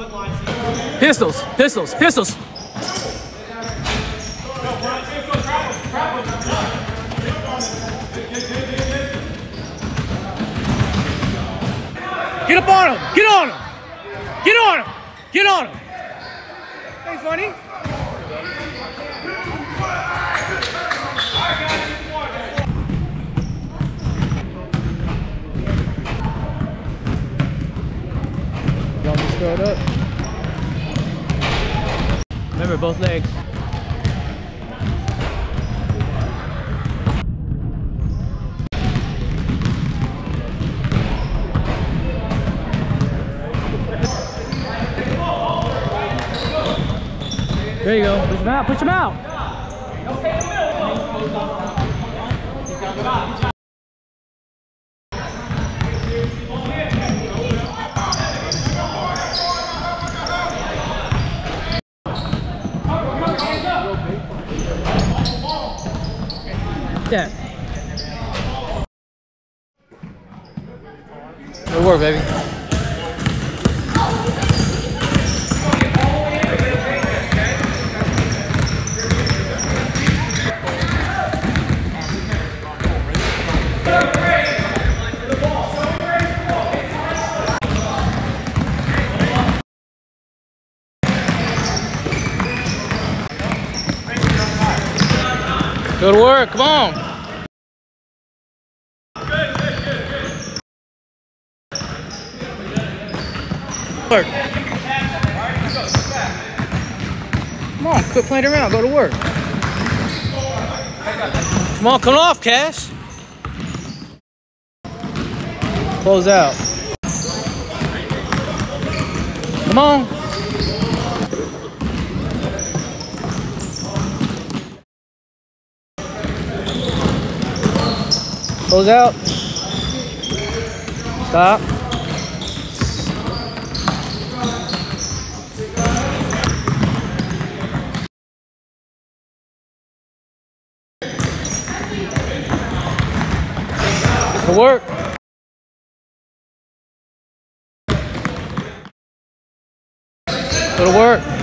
Pistols, pistols, pistols. Get up on him! Get on him! Get on him! Get on him! Ain't funny. Y'all just throw it up. Remember, both legs. There you go. Push him out. Push him out. Yeah. Good work, baby. Go to work, come on. Work. Come on, quit playing around, go to work. Come on, come off, Cash. Close out. Come on. Close out. Stop. Good work. Go to work.